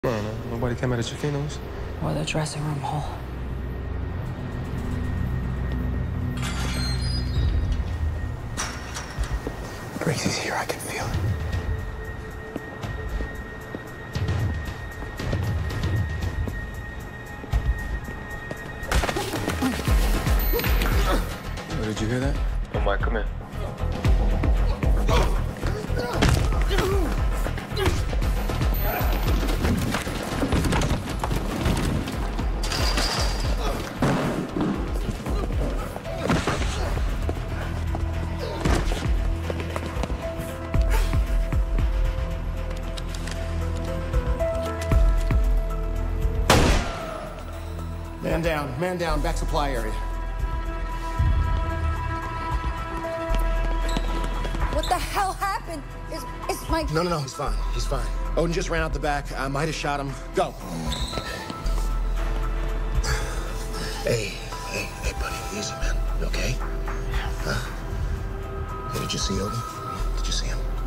No, nobody came out at your funerals? Or the dressing room hall. Briggs is here, I can feel it. Oh, did you hear that? Oh, Mike, come in. Man down, back supply area. What the hell happened? Is Mike... No, he's fine. He's fine. Odin just ran out the back. I might have shot him. Go. Hey, buddy, easy, man. You okay? Huh? Hey, did you see Odin? Did you see him?